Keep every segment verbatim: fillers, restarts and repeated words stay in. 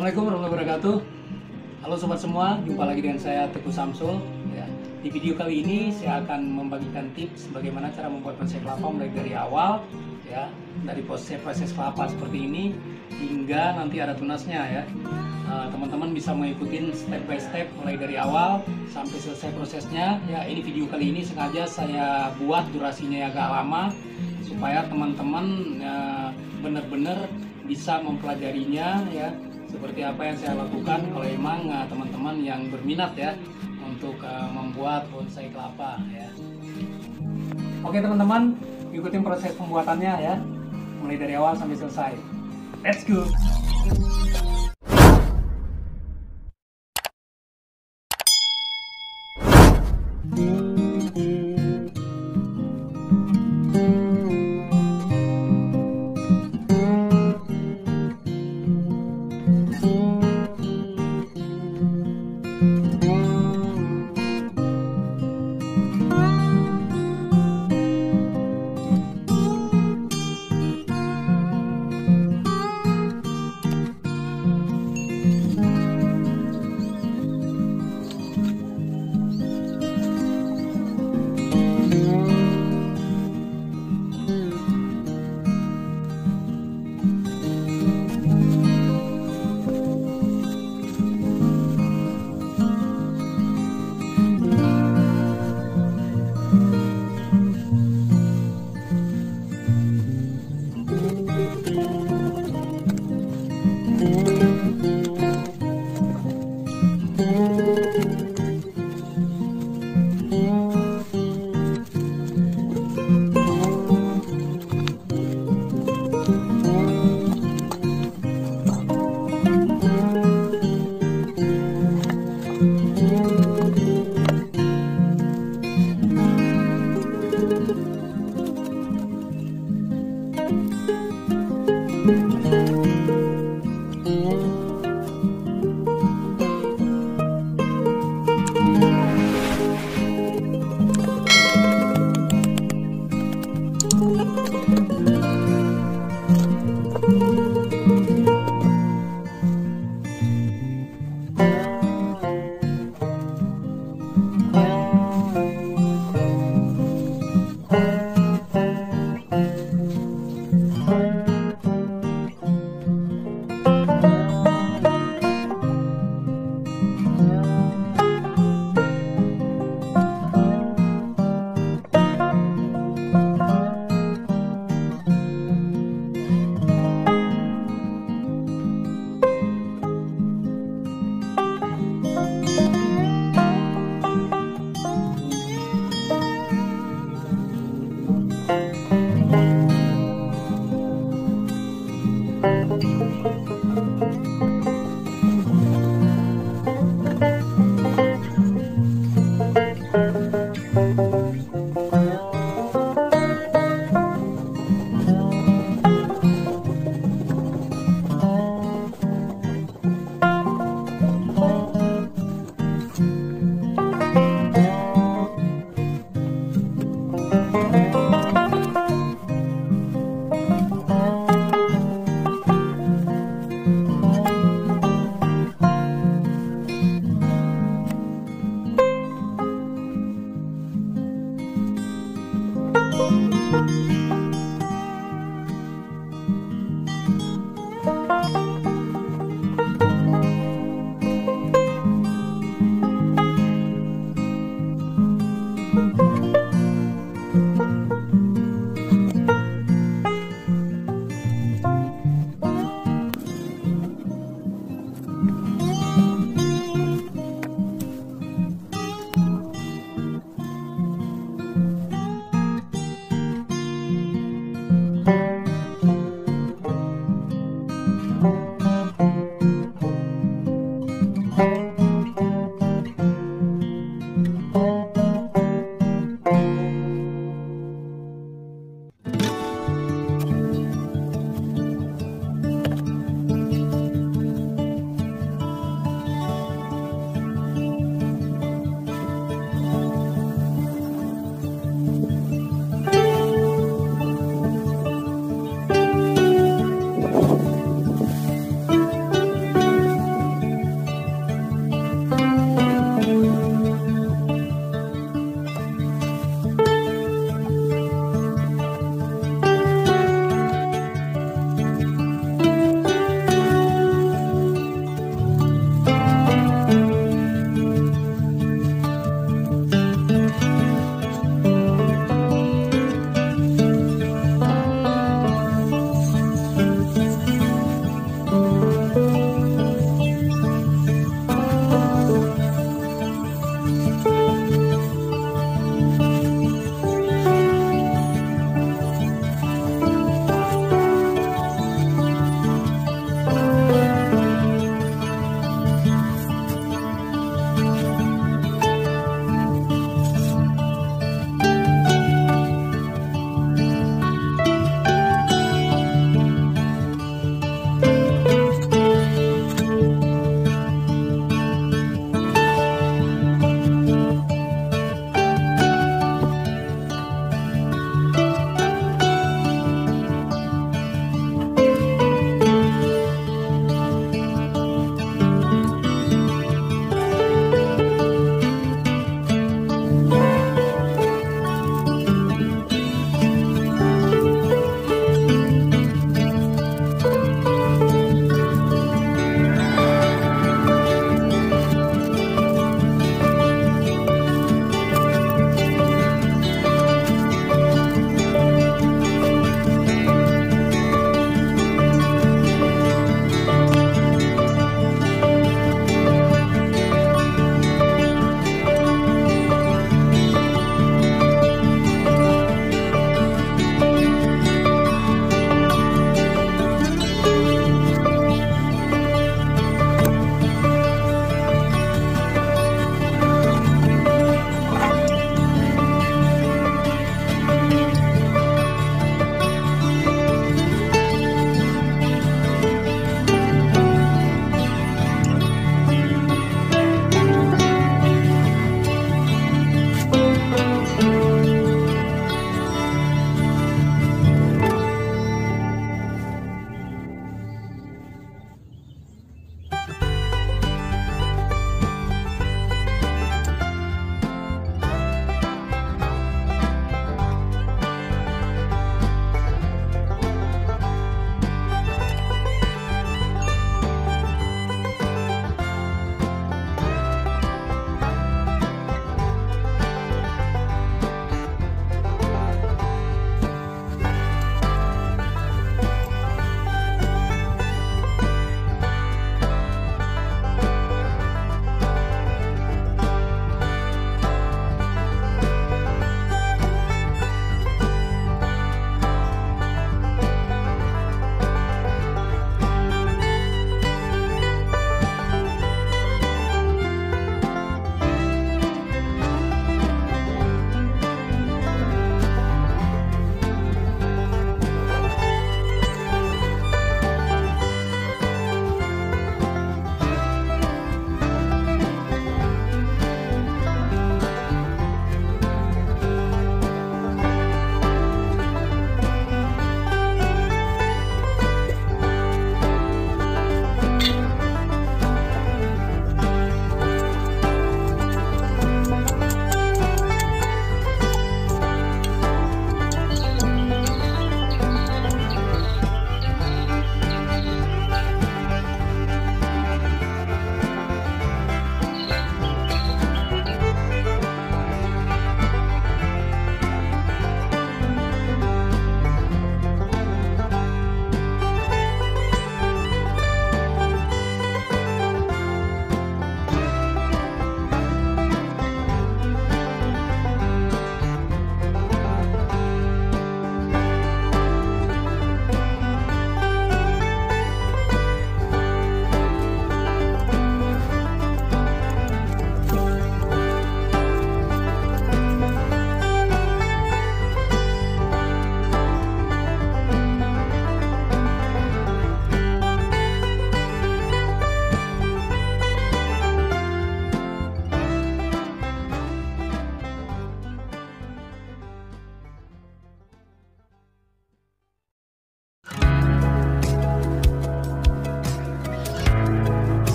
Assalamualaikum warahmatullahi wabarakatuh. Halo sobat semua, jumpa lagi dengan saya Teguh Samsul. Ya, di video kali ini saya akan membagikan tips bagaimana cara membuat bonsai kelapa mulai dari awal, ya, dari proses proses kelapa seperti ini hingga nanti ada tunasnya ya. Teman-teman uh, bisa mengikuti step by step mulai dari awal sampai selesai prosesnya. Ya, ini video kali ini sengaja saya buat durasinya agak lama supaya teman-teman uh, benar-benar bisa mempelajarinya ya, seperti apa yang saya lakukan kalau emang teman-teman uh, yang berminat ya untuk uh, membuat bonsai kelapa ya. Oke teman-teman, ikutin proses pembuatannya ya, mulai dari awal sampai selesai. Let's go.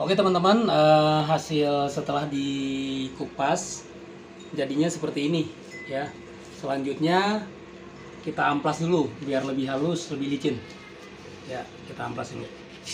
Oke teman-teman, uh, hasil setelah dikupas jadinya seperti ini ya. Selanjutnya kita amplas dulu biar lebih halus, lebih licin. Ya, kita amplas dulu.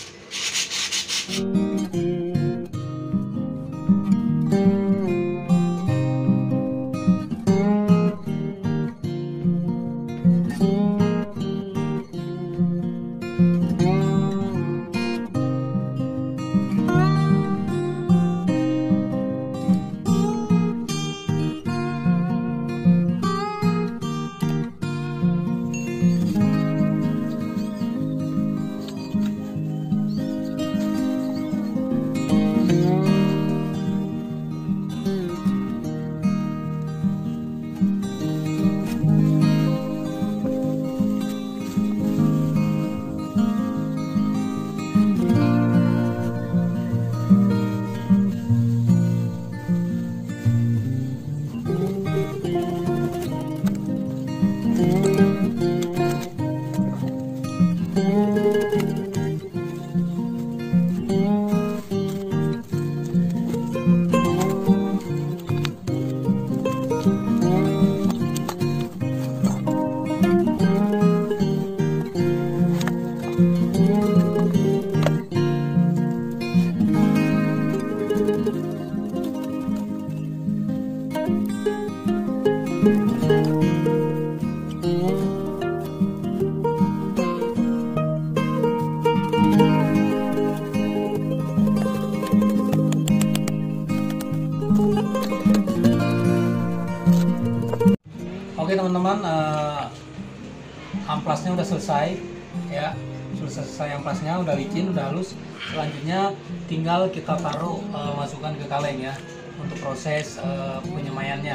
Oke teman-teman, uh, amplasnya udah selesai ya, sudah selesai amplasnya, udah licin, udah halus. Selanjutnya tinggal kita taruh, uh, masukkan ke kaleng ya untuk proses uh, penyemaiannya.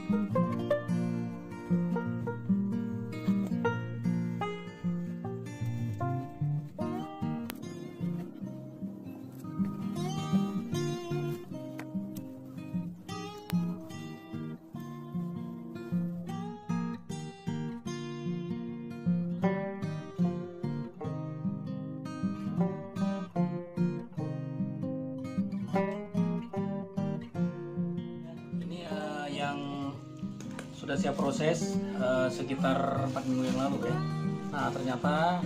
Sudah siap proses uh, sekitar empat minggu yang lalu ya. Nah ternyata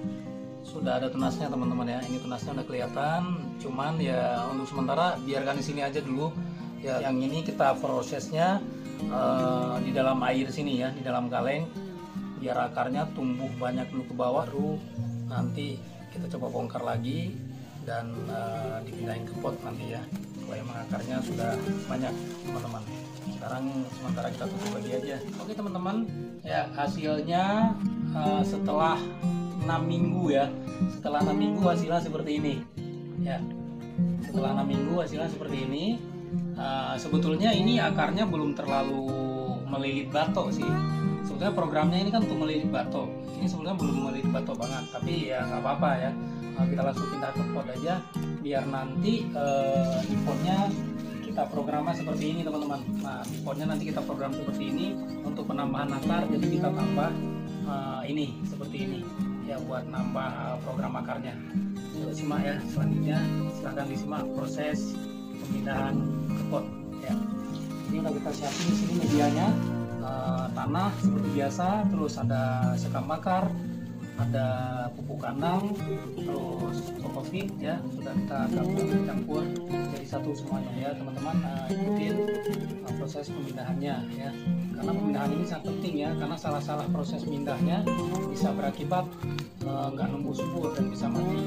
sudah ada tunasnya teman-teman ya. Ini tunasnya udah kelihatan. Cuman ya untuk sementara biarkan di sini aja dulu. Ya yang ini kita prosesnya uh, di dalam air sini ya, di dalam kaleng, biar akarnya tumbuh banyak dulu ke bawah. Baru nanti kita coba bongkar lagi dan uh, dipindahin ke pot nanti ya, supaya mengakarnya sudah banyak teman-teman. Sekarang sementara kita tutup lagi aja. Oke teman-teman, ya hasilnya uh, setelah enam minggu ya. Setelah enam minggu hasilnya seperti ini. Ya. Setelah enam minggu hasilnya seperti ini. Uh, sebetulnya ini akarnya belum terlalu melilit batok sih. Sebetulnya programnya ini kan untuk melilit batok. Ini sebetulnya belum melilit batok banget, tapi ya nggak apa-apa ya. Uh, kita langsung pindah ke pot aja, biar nanti uh, di potnya kita programnya seperti ini teman-teman. Nah di potnya nanti kita program seperti ini untuk penambahan akar, jadi kita tambah uh, ini seperti ini ya buat nambah uh, program akarnya. Coba simak ya selanjutnya, silahkan disimak proses pemindahan ke pot ya. Ini udah kita siapin di sini medianya, uh, tanah seperti biasa, terus ada sekam bakar, ada pupuk kandang, terus kokopit ya, sudah kita gabung campur jadi satu semuanya ya teman-teman. Nah, ikutin uh, proses pemindahannya ya, karena pemindahan ini sangat penting ya, karena salah-salah proses pindahnya bisa berakibat nggak uh, nunggu subur dan bisa mati.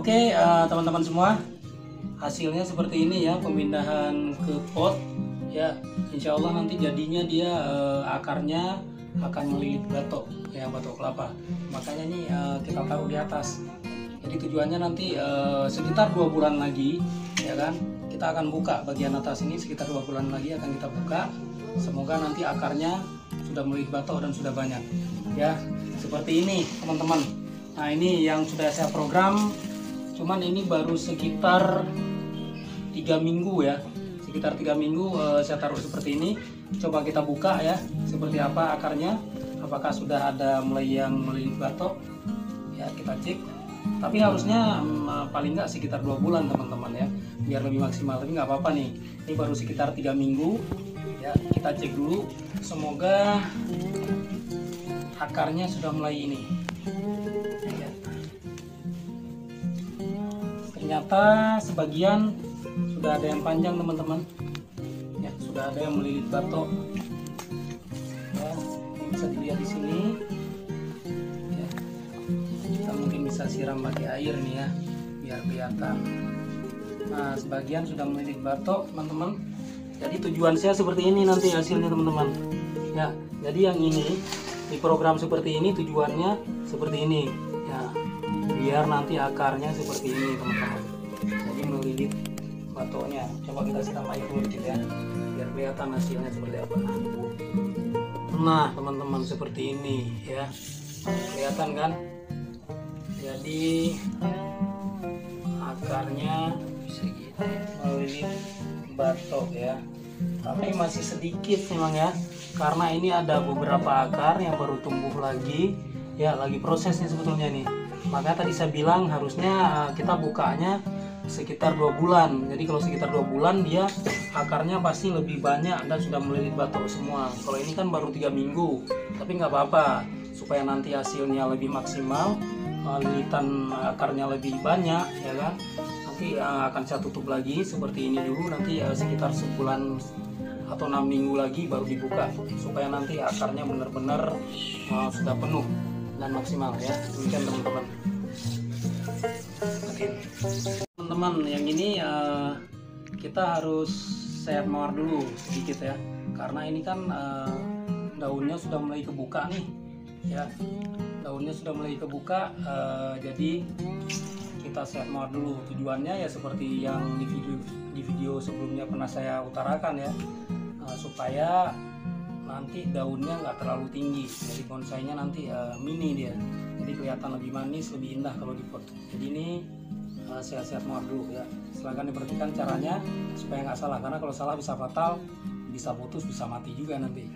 Oke, uh, teman-teman semua, hasilnya seperti ini ya, pemindahan ke pot ya. Insya Allah nanti jadinya dia uh, akarnya akan melilit batok ya, batok kelapa. Makanya nih uh, kita taruh di atas. Jadi tujuannya nanti uh, sekitar dua bulan lagi ya kan, kita akan buka bagian atas ini, sekitar dua bulan lagi akan kita buka. Semoga nanti akarnya sudah melilit batok dan sudah banyak ya, seperti ini teman-teman. Nah ini yang sudah saya program, cuman ini baru sekitar tiga minggu ya, sekitar tiga minggu uh, saya taruh seperti ini. Coba kita buka ya, seperti apa akarnya, apakah sudah ada mulai yang melilit batok ya, kita cek. Tapi harusnya um, paling nggak sekitar dua bulan teman-teman ya, biar lebih maksimal. Tapi nggak apa-apa nih, ini baru sekitar tiga minggu ya, kita cek dulu. Semoga akarnya sudah mulai ini ya. Ternyata sebagian sudah ada yang panjang teman-teman ya, sudah ada yang melilit batok ya, ini bisa dilihat di sini ya. Kita mungkin bisa siram pakai air nih ya, biar kelihatan. Nah sebagian sudah melilit batok teman-teman. Jadi tujuan saya seperti ini nanti hasilnya teman-teman ya. Jadi yang ini di program seperti ini, tujuannya seperti ini ya, biar nanti akarnya seperti ini teman-teman, jadi melilit batoknya. Coba kita siram air dulu dikit ya, biar kelihatan hasilnya seperti apa. Nah teman-teman seperti ini ya, kelihatan kan? Jadi akarnya bisa gitu melilit batok ya, tapi masih sedikit memang ya, karena ini ada beberapa akar yang baru tumbuh lagi ya, lagi prosesnya sebetulnya nih. Makanya tadi saya bilang harusnya kita bukanya sekitar dua bulan. Jadi kalau sekitar dua bulan dia akarnya pasti lebih banyak dan sudah melilit batok semua. Kalau ini kan baru tiga minggu, tapi nggak apa-apa, supaya nanti hasilnya lebih maksimal, lilitan akarnya lebih banyak ya kan. Nanti uh, akan saya tutup lagi seperti ini dulu, nanti uh, sekitar sebulan atau enam minggu lagi baru dibuka, supaya nanti akarnya benar-benar uh, sudah penuh dan maksimal ya. Demikian teman-teman. Oke teman-teman, yang ini uh, kita harus set mawar dulu sedikit ya, karena ini kan uh, daunnya sudah mulai kebuka nih ya, daunnya sudah mulai kebuka, uh, jadi kita set mawar dulu. Tujuannya ya seperti yang di video di video sebelumnya pernah saya utarakan ya, uh, supaya nanti daunnya nggak terlalu tinggi, jadi bonsainya nanti uh, mini dia, jadi kelihatan lebih manis, lebih indah kalau dipot. Jadi ini uh, saya set mawar dulu ya, silahkan diperhatikan caranya supaya nggak salah, karena kalau salah bisa fatal, bisa putus, bisa mati juga nanti.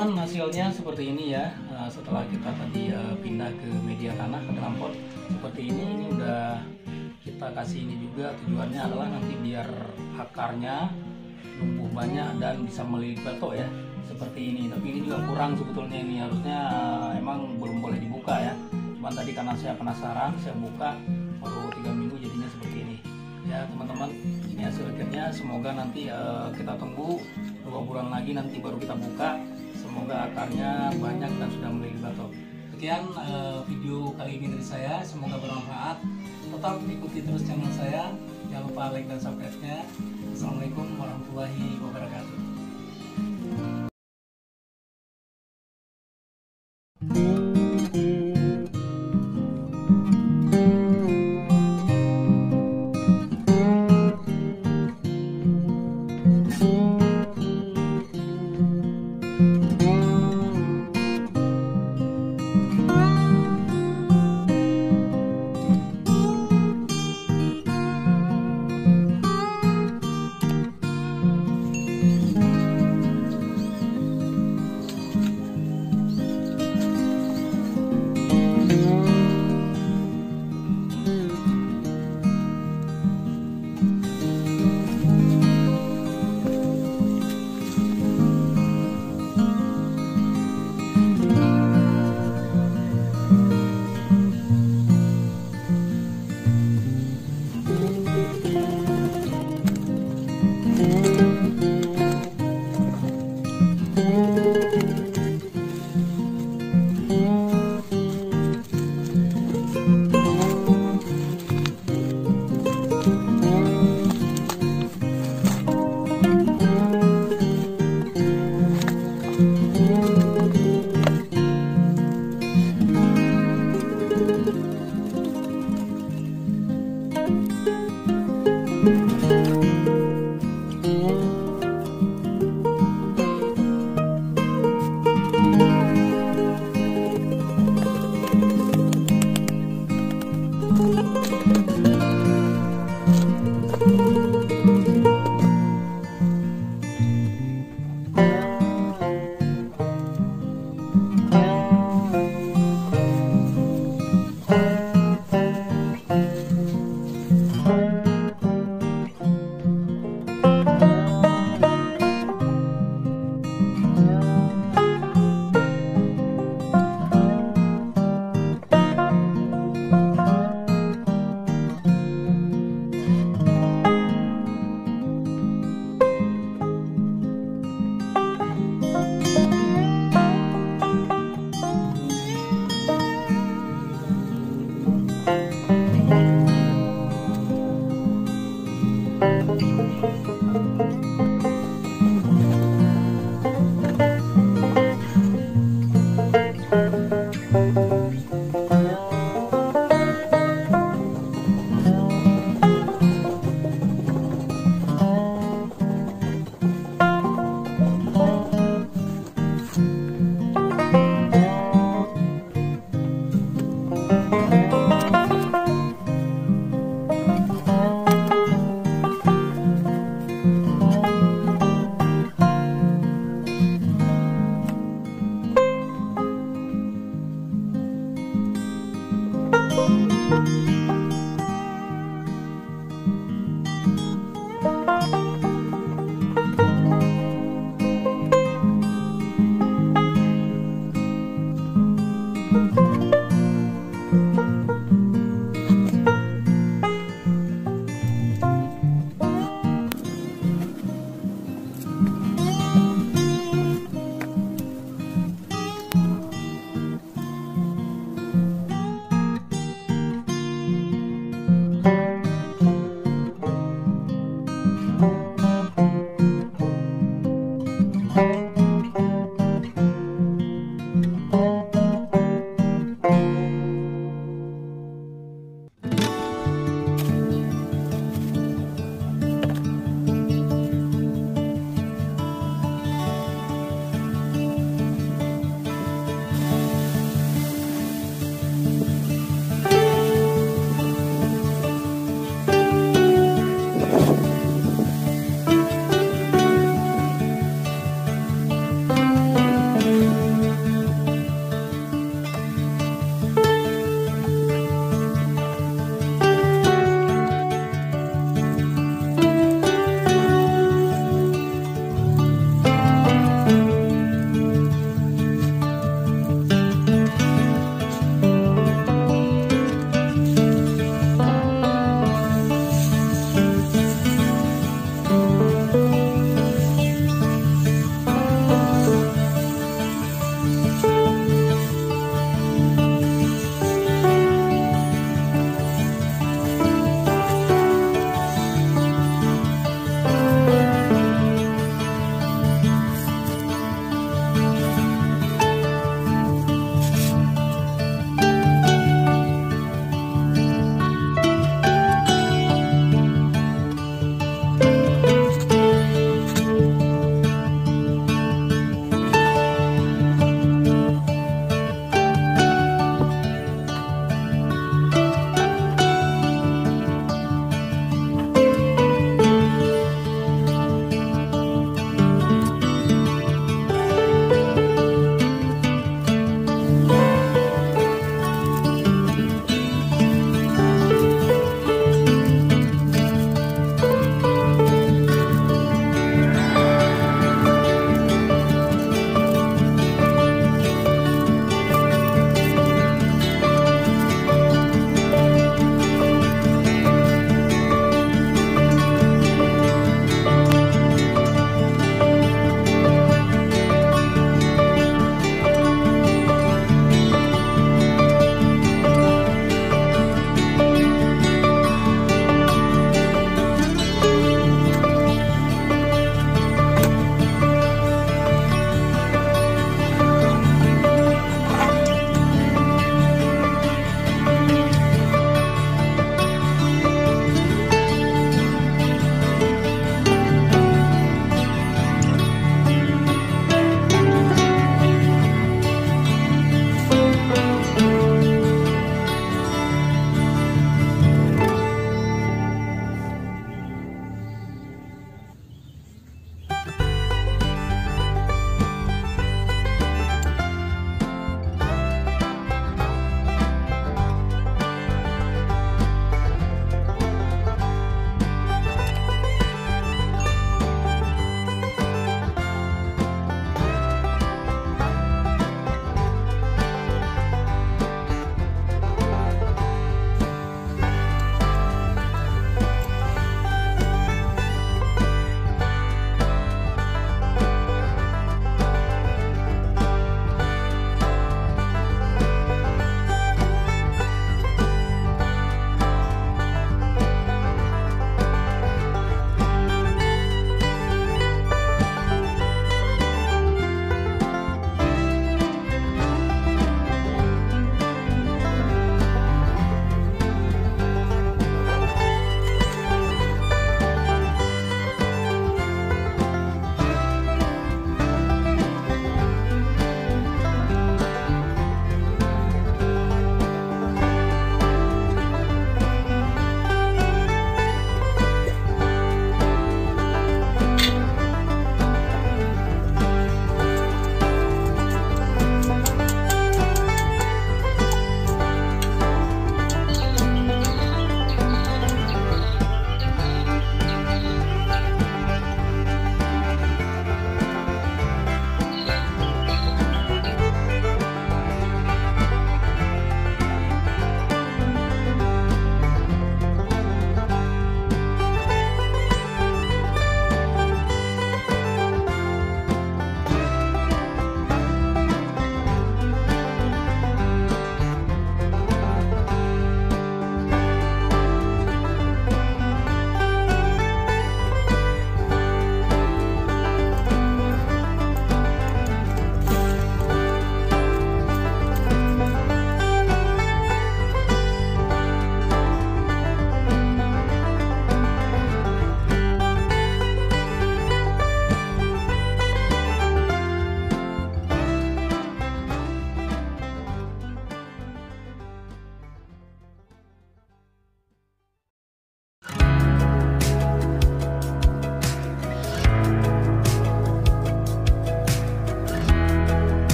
teman-teman, hasilnya seperti ini ya. Nah, setelah kita tadi uh, pindah ke media tanah ke dalam pot seperti ini, ini udah kita kasih ini juga. Tujuannya adalah nanti biar akarnya tumbuh banyak dan bisa melilit batok ya, seperti ini. Tapi ini juga kurang sebetulnya, ini harusnya uh, emang belum boleh dibuka ya. Cuman tadi karena saya penasaran, saya buka baru tiga minggu jadinya seperti ini ya teman-teman. Ini hasil akhirnya, semoga nanti uh, kita tunggu dua bulan lagi nanti baru kita buka. Semoga akarnya banyak dan sudah melilit batok. Sekian uh, video kali ini dari saya, semoga bermanfaat. Tetap ikuti terus channel saya, jangan lupa like dan subscribe-nya. Assalamualaikum warahmatullahi wabarakatuh.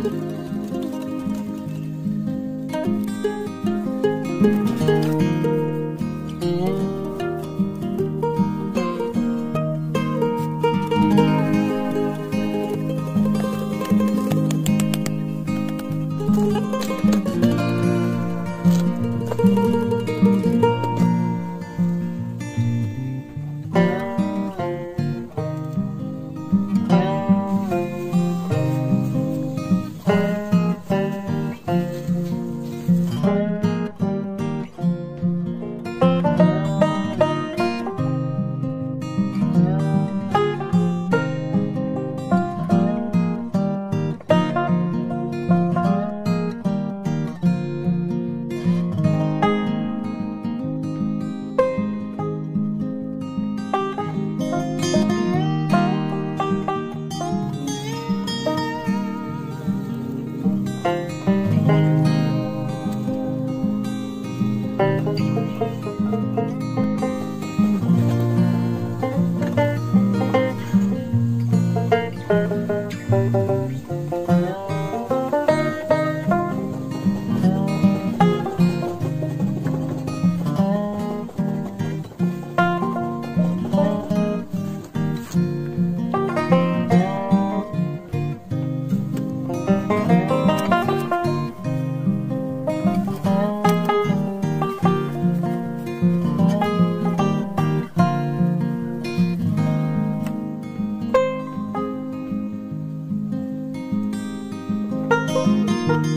Thank you.